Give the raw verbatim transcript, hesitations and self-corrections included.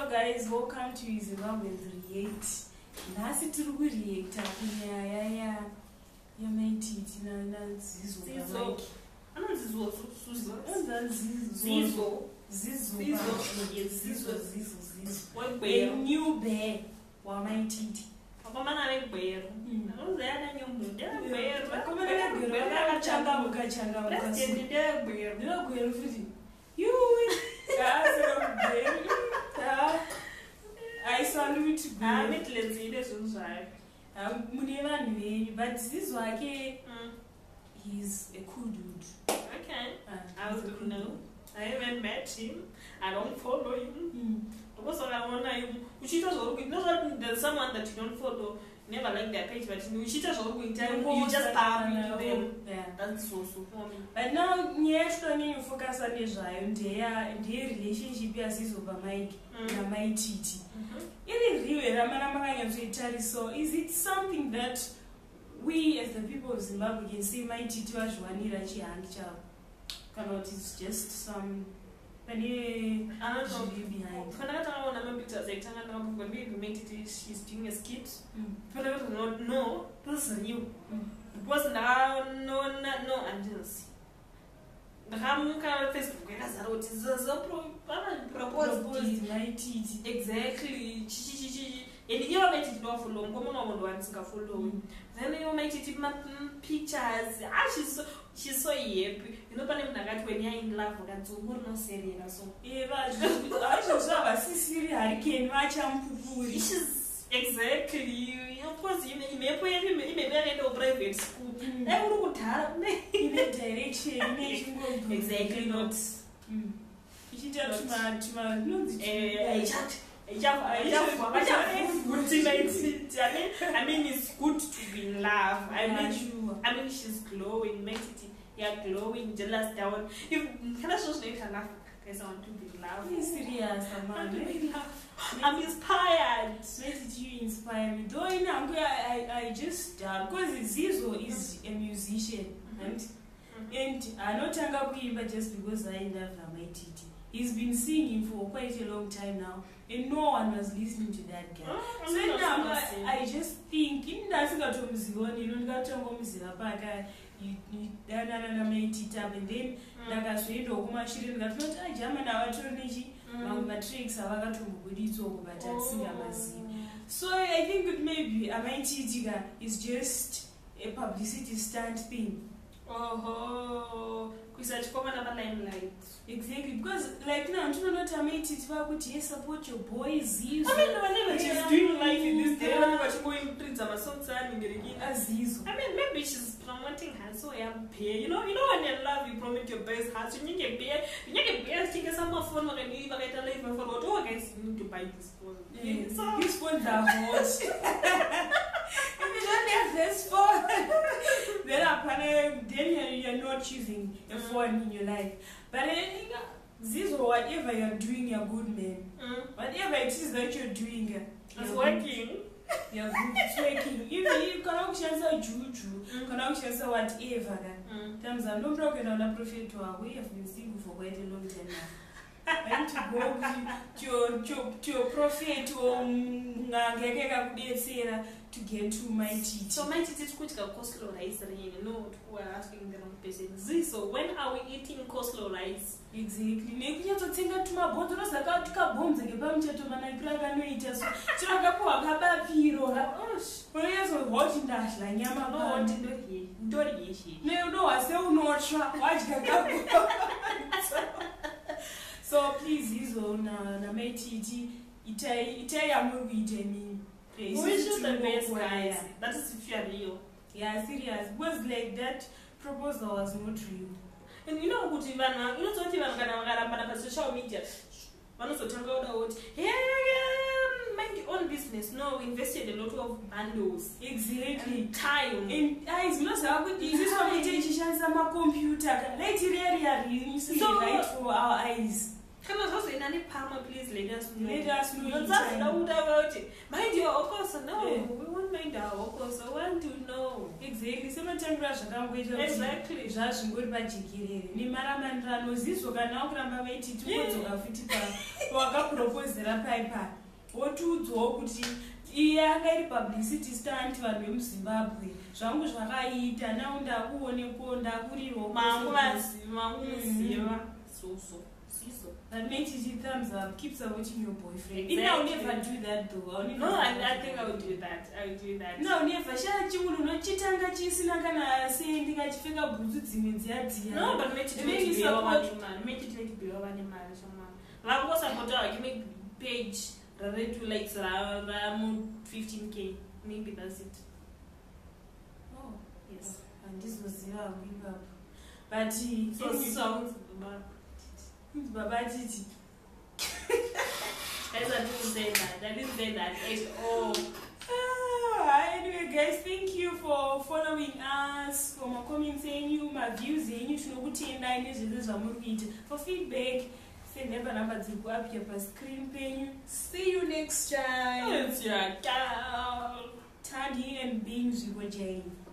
Hello guys, welcome to Zimbabwe's React. Nasi tiri kureacta kunyaya ya yamaititi naZizzo Zizzo. Anonzi Zizzo Zizzo. Zizzo. Zizzo. Zizzo. Zizzo. Zizzo. A new bear wamaititi. Akomana negwero. Anozayana nyumbu ndegwero. Akomana negwero akachangamuka changamuka. President ndegwero. Ndegwero futhi. You I salute you. I'm not lazy, this is right. I'm Muneva, but this wake he's a cool dude. Okay, I don't know. I haven't met him. I don't follow him. Also, I want to. She does all good. Not there's someone that you don't follow. Never like their page, but she does all good. You just tap into them. Yeah, that's so so for me. But now, yes, you focus on Israel and their relationship as is over Mike and my Titi. So, is it something that we as the people of Zimbabwe can say my Titi was Juanira Chiang cannot? It's just some. I don't know behind. When I don't know pictures, like when we made it, she's doing a skit. But I don't know. No, this is new. It wasn't now. No, no, no, Angels. The ham kind of Facebook. That's how it is. So, proposed my Titi. Exactly. And you made it not for long. Come on, once I follow. Then you made it pictures. Ah, she's so. She's so happy. You know, when you're in love, that's so no serious. So, yeah, I just have a sister hurricane, my champoo. She's exactly. Of course, you may may put him in a very private school. I would have me in a direction. Exactly not. She just mad to my no, I chat. I mean, it's good to be in love. I mean, I mean, she's glowing, makes it. Yeah, glowing, jealous, down. If can I just make her laugh? Guys, I want to be in love. Be serious, man. Be laugh. I'm inspired. Message you inspire me. Though you know, I I just because uh, Zizzo is a musician, mm-hmm. and mm-hmm. and I not tanga but just because I love my Titi. He's been singing for quite a long time now, and no one was listening to that guy. Oh, so now I, I just think in that you know, you you and then ndakasvoenda kumashiri ndikati ai German avatori nechi mamwe matricks avakatombobudidzoko but atisingamazivi. So I think maybe amaitiitika is just a publicity stunt thing. Oh, kuisa chikomana palimelight. Exactly, because like now I'm not amaititi vakuti yes, support your boy Zizzo. I mean, whenever she's doing life in this day, whenever she's going to print some songs and Zizzo. I mean, maybe she's promoting her so I am pay. You know, you know when you're in love, you promote your best heart. You need a beer, you need a beer, take some more phone when you even get a life for what all guys you need to buy this phone. Yeah, so this phone are hot. If you don't have this phone, then apparently then you're not choosing a phone in your life. But anything, Zizzo, whatever you're doing, you're good, man. Mm. Whatever it is that you're doing, it's working. You're good, it's working. Even you cannot change juju, cannot change whatever. Times I'm not talking on a prophet to our way. I've been single for quite a long time now. I need to go to your to, to your prophet or to get to my Titi. So my Titi is critical coleslaw rice. You know, who are asking the wrong person. So when are we eating coleslaw rice? Exactly. Maybe you have to think to my body. Those are got to bombs and about to my praga no eat us. So I got poor Gaba Piro. Oh, yes, we're watching that like Yama. No, what did you do? No, no, I still not sure. Watch the So please, Zizzo, na na my Titi, itai itai amugi jemi. Who is the best guys? That is if you are real. Yeah, serious. Was like that proposal was not real. And you know, good even now, you know, don't even gonna on social media. One also talk about, yeah, yeah, mind your own business. No, we invested a lot of bundles. Exactly. And time. And eyes, you know, so good. This is why we teach some computer. Let it really, really, so right for our eyes. Kana zvazoenda nepamwe, please let us know. Let us know. Nonzazvida kuda kuti mind your hokoso. No, we won't mind our hokoso. We want to know. Exactly. Sematangura zvakangoita Exactly. zvazvingori pajekerere nemaramanirano zizvo kana wakuramba vaiti tikodzoka futi pawakapropozera paipa wotiudzwawo kuti iye anga iri publicity stunt vanhu vemuzimbabwe zvangu zvakaita nau ndakuonepo ndakuriro mangu maziva mangu muziva soso siso that makes it thumbs up, keep supporting your boyfriend. Exactly. I'll never do that though. I'll never no, I, do I think I would do that. I would do that. No, never. Shall chimunu no chitanga chisina kana saying ngachifika bhutsu dzimwe dziyadziya. No, but make it make it support. Make it like be over animal someone. Like what's about I give me page ready to like around fifteen K. Maybe that's it. Oh, yes. And this was zero give up. But he so sounds bad. Baba Titi. I didn't say that. I didn't say that at all. Ah, anyway, guys, thank you for following us, for my comments, you, my views, and you know what you like. For feedback, send them a number to up here per screen pen. See you next time. It's your cow. Tadi and beans, you go Jane.